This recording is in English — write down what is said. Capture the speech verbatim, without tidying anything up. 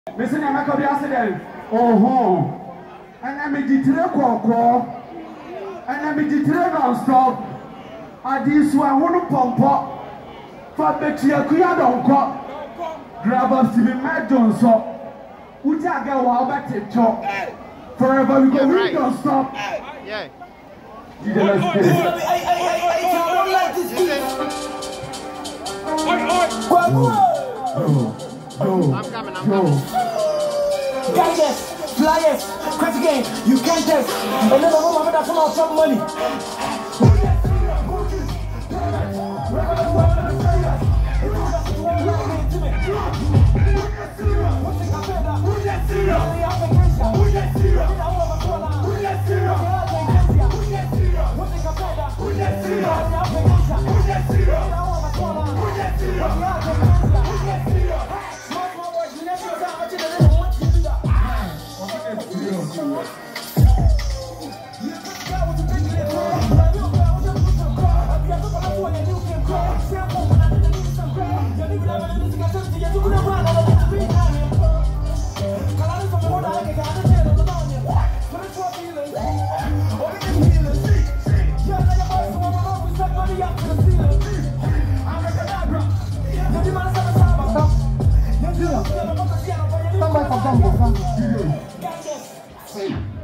Missing a Macabre accident. Oh, ho. And I'm a detail call. And I'm a detail non stop. I did so I want to pump up. For the Chia don't go. Grab up to be mad, don't stop. Would I go while back to talk? Forever we go, we don't stop. Yeah. You don't like this. Go, go, I'm coming, I'm coming. Gadgets, flyers, crazy game, you can't test. Another woman that's about some money. Somebody from Congo,